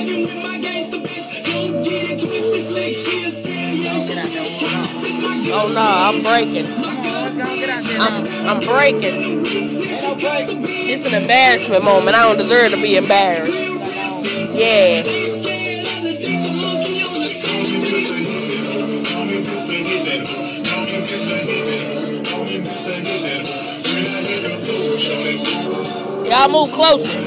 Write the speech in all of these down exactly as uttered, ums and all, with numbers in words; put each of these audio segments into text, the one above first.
Oh no, I'm breaking. I'm, I'm breaking. It's an embarrassment moment. I don't deserve to be embarrassed. Yeah. Y'all move closer.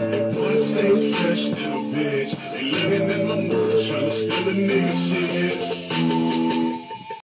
Stay fresh, little bitch. They living in my mood, trying to steal a nigga shit.